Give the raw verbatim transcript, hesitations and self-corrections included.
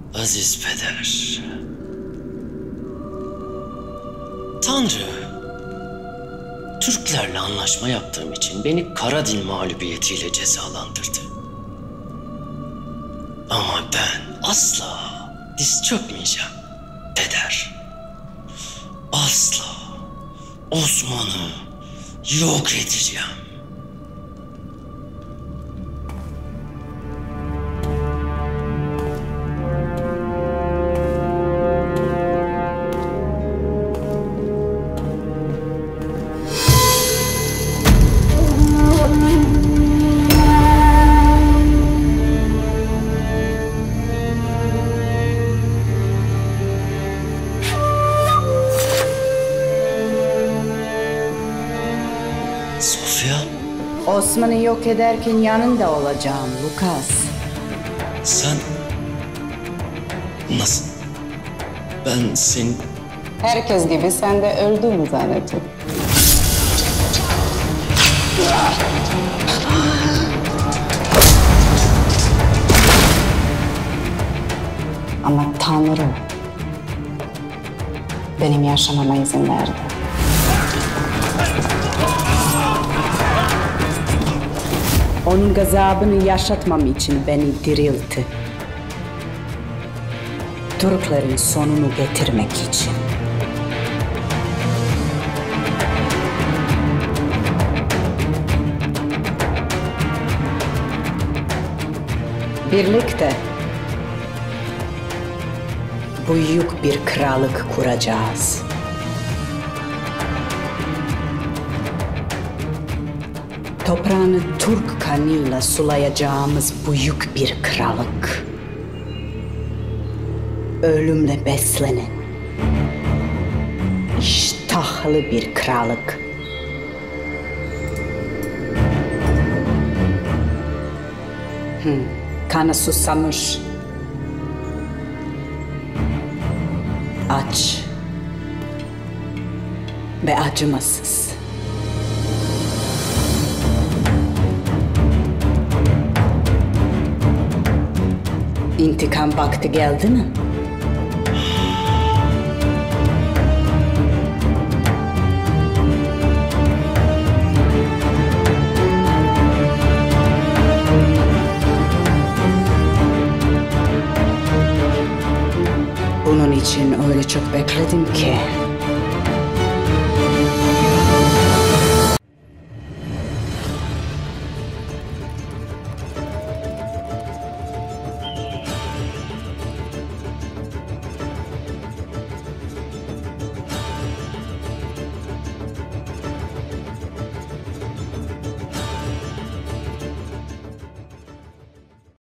Aziz peder. Tanrı, Türklerle anlaşma yaptığım için beni Karadil mağlubiyetiyle cezalandırdı. Ama ben asla diz çökmeyeceğim peder. Asla Osman'ı yok edeceğim. Sofya, Osman'ı yok ederken yanında olacağım Lucas. sen nasıl? Ben senin... Herkes gibi sen de öldüğünü zannettin. Ama Tanrı benim yaşamama izin verdi. Onun gazabını yaşatmam için beni diriltti. Türklerin sonunu getirmek için. Birlikte büyük bir krallık kuracağız. Toprağını Türk kanıyla sulayacağımız büyük bir krallık. Ölümle beslenen, iştahlı bir krallık. Hmm, kanı susamış, aç ve acımasız. İntikam vakti geldi mi? Bunun için öyle çok bekledim ki